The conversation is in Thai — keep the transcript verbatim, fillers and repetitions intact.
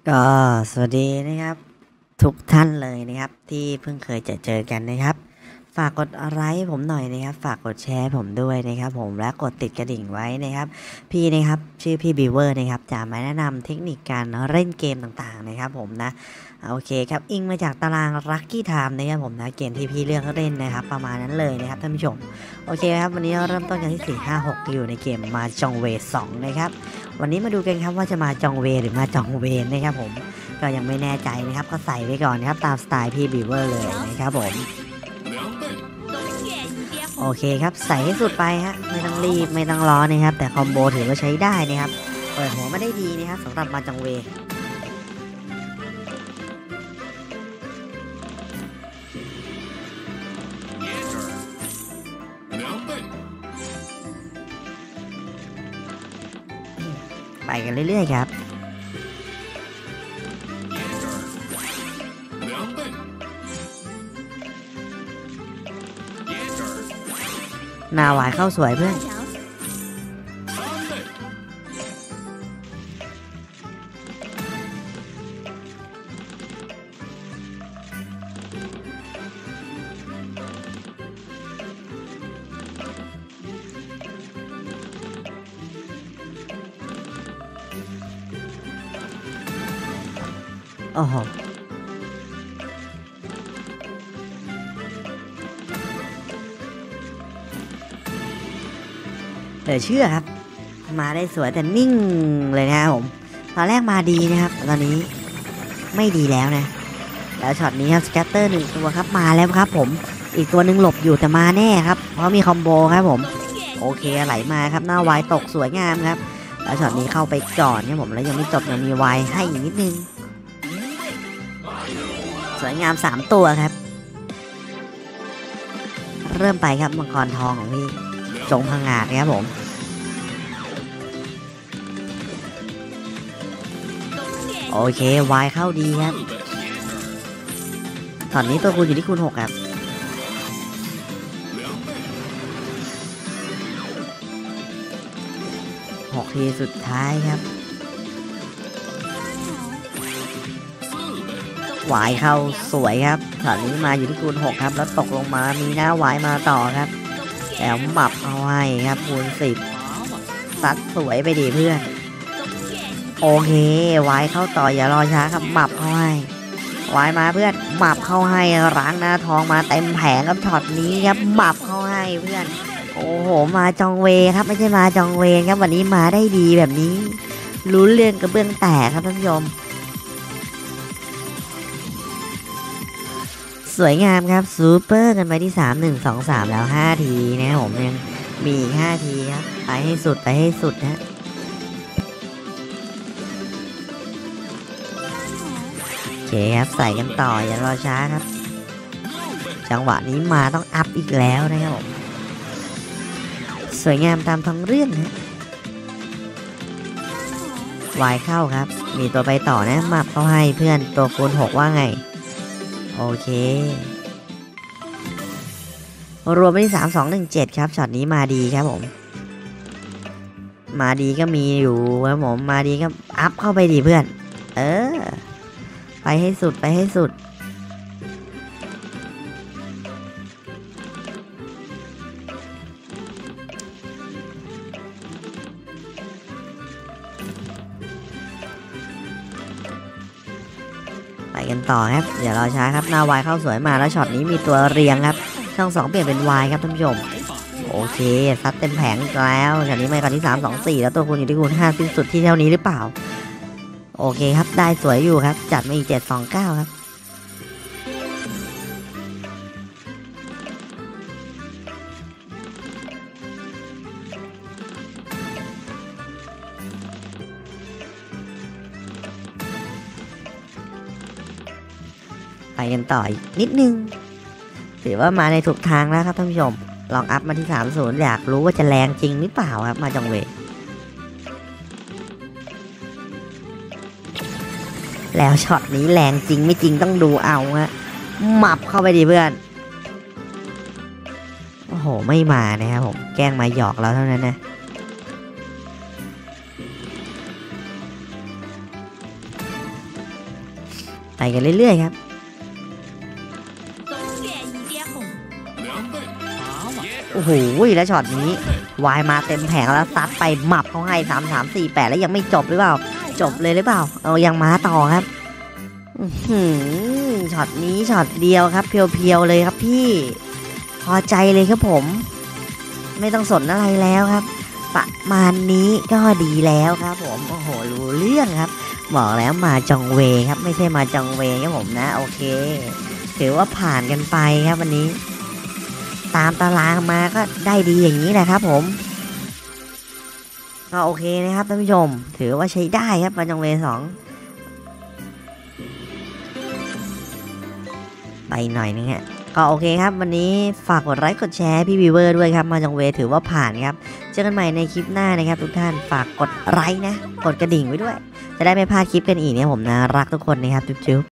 ก็สวัสดีนะครับทุกท่านเลยนะครับที่เพิ่งเคยจะเจอกันนะครับฝากกดไลค์ผมหน่อยนะครับฝากกดแชร์ผมด้วยนะครับผมและกดติดกระดิ่งไว้นะครับพี่นะครับชื่อพี่บีเวอร์นะครับจะมาแนะนำเทคนิคการเล่นเกมต่างๆนะครับผมนะโอเคครับอิงมาจากตาราง Lucky Time นะครับผมนะเกมที่พี่เลือกเล่นนะครับประมาณนั้นเลยนะครับท่านผู้ชมโอเคครับวันนี้เราเริ่มต้นกันที่สี่ ห้า หกอยู่ในเกมมาจองเวสองนะครับวันนี้มาดูกันครับว่าจะมาจองเวหรือมาจองเวนนะครับผมก็ยังไม่แน่ใจนะครับก็ใส่ไว้ก่อนนะครับตามสไตล์พี่บีเวอร์เลยนะครับผมโอเคครับใส่ให้สุดไปฮะไม่ต้องรีบไม่ต้องรอนะครับแต่คอมโบถือว่าใช้ได้นะครับเปิดหัวมาได้ดีนะครับสำหรับมาจองเวไปกันเรื่อยๆครับหน้าหวายเข้าสวยเพื่อนโอ้โหเหลือเชื่อครับมาได้สวยแต่นิ่งเลยนะครับผมตอนแรกมาดีนะครับตอนนี้ไม่ดีแล้วนะแล้วช็อตนี้ครับสแกตเตอร์หนึ่งตัวครับมาแล้วครับผมอีกตัวหนึ่งหลบอยู่แต่มาแน่ครับเพราะมีคอมโบครับผมโอเคไหลมาครับหน้าวายตกสวยงามครับแล้วช็อตนี้เข้าไปก่อนครับผมแล้วยังไม่จบยังมีวายให้อีกนิดนึงสวยงามสามตัวครับเริ่มไปครับมังกรทองของพี่จงพังงาดครับผมโอเควายเข้าดีครับตอนนี้ตัวคูณอยู่ที่คูณหกครับหกทีสุดท้ายครับวายเข้าสวยครับตอนนี้มาอยู่ที่คูณหกครับแล้วตกลงมามีหน้าวายมาต่อครับแล้วหมับเอาไว้ครับคูณสิบซัดสวยไปดีเพื่อนโอเควายเข้าต่ออย่ารอช้าครับหมับเอาไว้วายมาเพื่อนหมับเข้าให้ล้างหน้าทองมาเต็มแผงครับช็อตนี้ครับหมับเข้าให้เพื่อนโอ้โหมาจองเวครับไม่ใช่มาจองเวครับวันนี้มาได้ดีแบบนี้ลุ้นเรื่องกระเบื้องแตกครับท่านผู้ชมสวยงามครับซูเปอร์กันไปที่สามหนึ่งสองสามแล้วห้าทีนะผมยังมีอีกห้าทีครับไปให้สุดไปให้สุดนะโอเคครับใส่กันต่ออย่ารอช้าครับจังหวะนี้มาต้องอัพอีกแล้วนะครับผมสวยงามตามท้องเรื่องนะวายเข้าครับมีตัวไปต่อนะมับเขาให้เพื่อนตัวคูณหกว่าไงโอเครวมไปที่สามสองหนึ่งเจ็ดครับช็อตนี้มาดีครับผมมาดีก็มีอยู่ครับผมมาดีก็อัพเข้าไปดีเพื่อนเออไปให้สุดไปให้สุดไปกันต่อครับเดี๋ยวเราช้าครับหน้าวายเข้าสวยมาแล้วช็อตนี้มีตัวเรียงครับช่องสองเปลี่ยนเป็นวายครับท่านผู้ชมโอเคซัดเต็มแผงแล้วช็อตนี้ไม่ก่อนที่สามสองสี่แล้วตัวคูณอยู่ที่คูณห้าสิ้นสุดที่เท่านี้หรือเปล่าโอเคครับได้สวยอยู่ครับจัดมาอีกเจ็ดสองเก้าครับไปกันต่ออีกนิดนึงถือว่ามาในถูกทางแล้วครับท่านผู้ชมลองอัพมาที่สามสิบอยากรู้ว่าจะแรงจริงหรือเปล่าครับมาจองเวแล้วช็อตนี้แรงจริงไม่จริงต้องดูเอาฮะหมับเข้าไปดิเพื่อนโอ้โหไม่มานะครับผมแกล้งมาหยอกเราเท่านั้นนะ โไปกันเรื่อยๆครับโอ้โหแล้วช็อตนี้วายมาเต็มแผงแล้วซัดไปหมับเขาให้สามสามสี่แปดแล้วยังไม่จบหรือเปล่าจบเลยหรือเปล่าเอายังมาต่อครับช็อตนี้ช็อตเดียวครับเพียวๆเลยครับพี่พอใจเลยครับผมไม่ต้องสนอะไรแล้วครับประมาณนี้ก็ดีแล้วครับผมโอ้โหรู้เรื่องครับบอกแล้วมาจองเวครับไม่ใช่มาจองเวครับผมนะโอเคถือว่าผ่านกันไปครับวันนี้ตามตารางมาก็ได้ดีอย่างนี้แหละครับผมก็โอเคนะครับท่านผู้ชมถือว่าใช้ได้ครับมาจองเวสองไปหน่อยนึงฮะก็โอเคครับวันนี้ฝากกดไลค์กดแชร์พี่วีเวอร์ด้วยครับมาจองเวถือว่าผ่านครับเจอกันใหม่ในคลิปหน้านะครับทุกท่านฝากกดไลค์นะกดกระดิ่งไว้ด้วยจะได้ไม่พลาดคลิปกันอีกเนี่ยผมนะรักทุกคนนะครับจุ๊บ